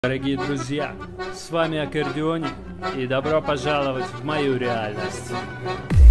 Дорогие друзья, с вами Аккордеоник и добро пожаловать в мою реальность.